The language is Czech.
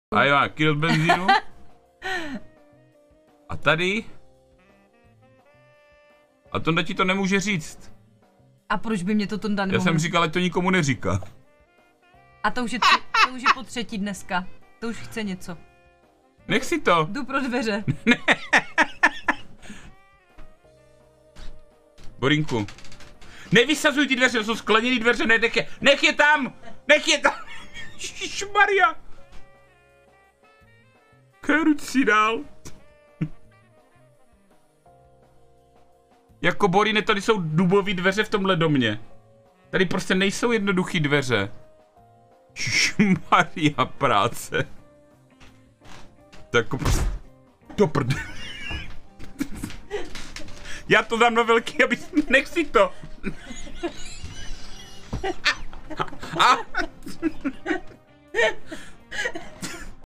A jo, kilo benzínu. A tady? A Tonda ti to nemůže říct. A proč by mě to Tonda nemohl? Já jsem říkal, ať to nikomu neříká. A to už je po třetí dneska. To už chce něco. Nech si to. Jdu pro dveře. Borinku. Nevysazuj ty dveře, to jsou skleněný dveře, nech je tam! Nech je tam! Ježišmarja! Keruč si dál. Jako Borine, tady jsou dubové dveře v tomhle domě. Tady prostě nejsou jednoduchý dveře. Ježišmarja práce. Tak prostě... Do prd... Já to dám na velký, aby... Nech si to! A...